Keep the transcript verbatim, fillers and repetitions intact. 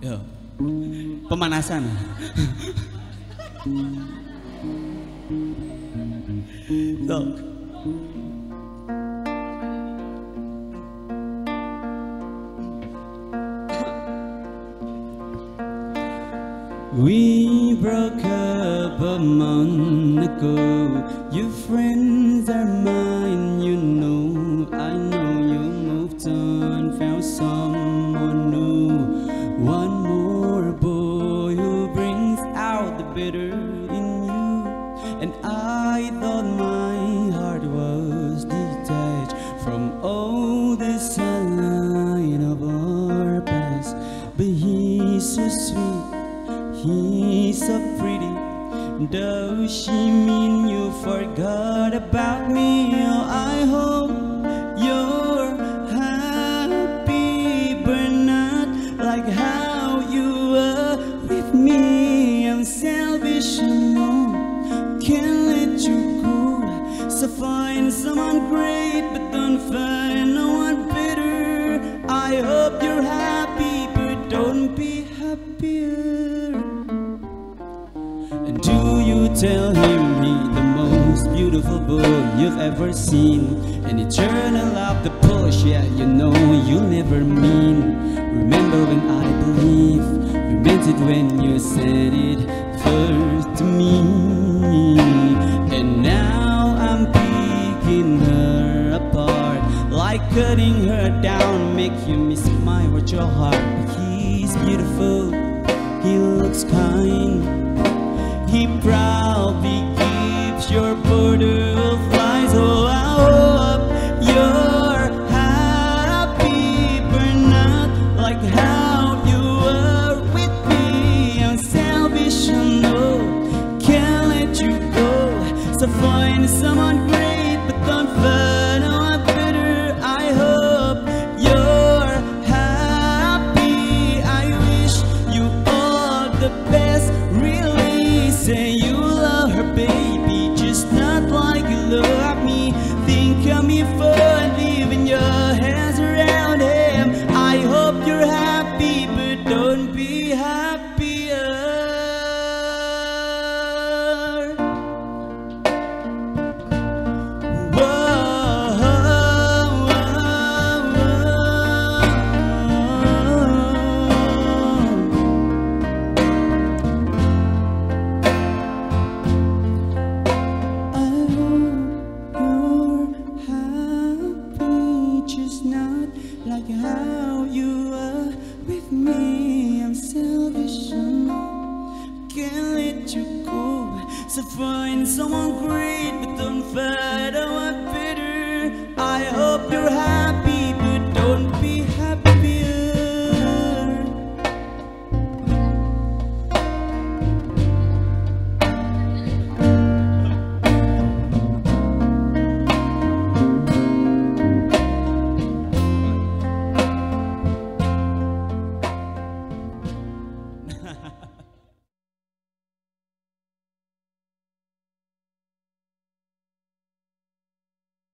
Yo. Pemanasan. So. We broke up a month ago. Your friends are mine, you know. I know you moved on, found someone new. One more boy who brings out the better in you. And I thought my heart was detached from all the sunlight of our past. But he's so sweet, he's so pretty. Does she mean you forgot about me? Oh, I hope you're happy, but not like how you were with me. I'm selfish, I know, can't let you go. So find someone great, but don't find no one better. I hope you're happy, but don't be happier. And do you tell him he's the most beautiful boy you've ever seen? And eternal love the push, yeah, you know you'll never mean. Remember when I believe you meant it when you said it first to me. And now I'm picking her apart, like cutting her down, make you miss my virtual heart. But he's beautiful, he looks kind, he proudly keeps your butterflies. Oh, I hope you're happy, but not like how you were with me. I'm selfish, I know, can't let you go. So find someone great, but don't find one better. I hope you're happy. I wish you all the best. Really say you love her, baby, just not like you love me. Think of me for leaving your hands around him. I hope you're happy, but don't be happier. Whoa, whoa, I hope you're happy, just not like how you were with me. I'm selfish, I know, can't let you go. So find someone great, but don't find one better. I hope you're happy,